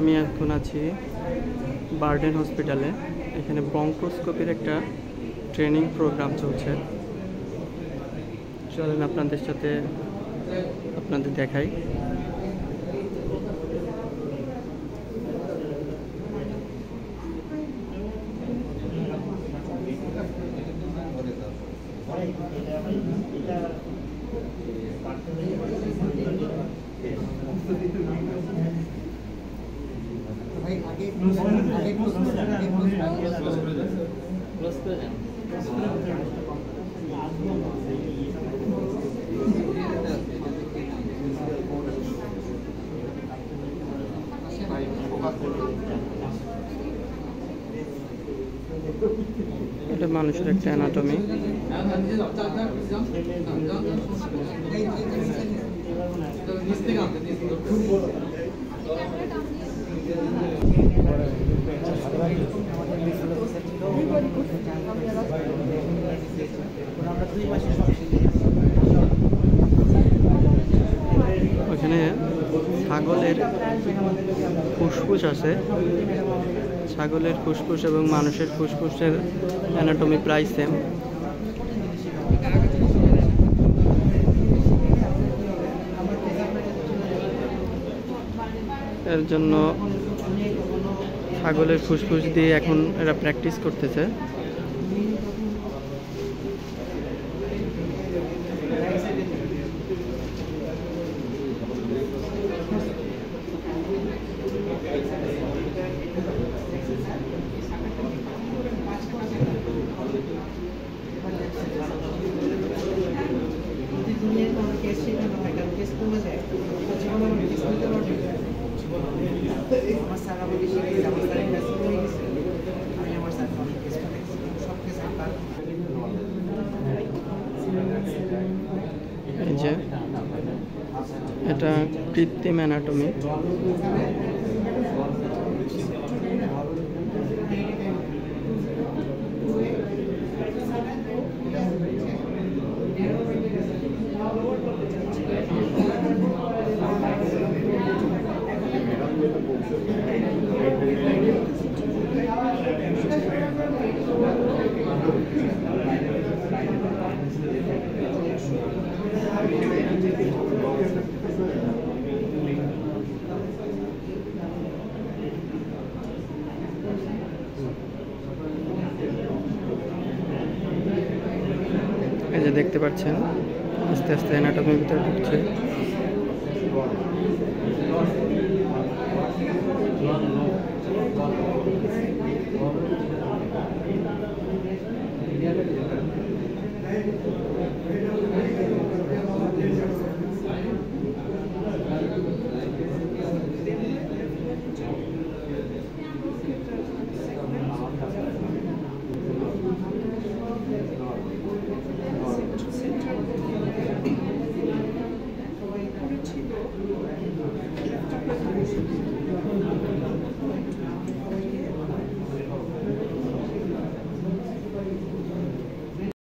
আমি এখন আছি বারডেন হসপিটালে। এখানে ব্রঙ্কোস্কোপির একটা ট্রেনিং প্রোগ্রাম চলছে। চলেন আপনাদের সাথে দেখাই। এটা মানুষের একটা অ্যানাটমি। ওখানে ছাগলের ফুসফুস আছে। ছাগলের ফুসফুস এবং মানুষের ফুসফুসের অ্যানাটমি প্রায় সেম। এর জন্য ছাগলের ফুসফুস দিয়ে এখন এরা প্র্যাকটিস করতেছে। এই যে এটা কৃত্রিম অ্যানাটমি। এই যে দেখতে পাচ্ছেন আস্তে আস্তে অ্যানাটমির ভিতরে ঢুকছে।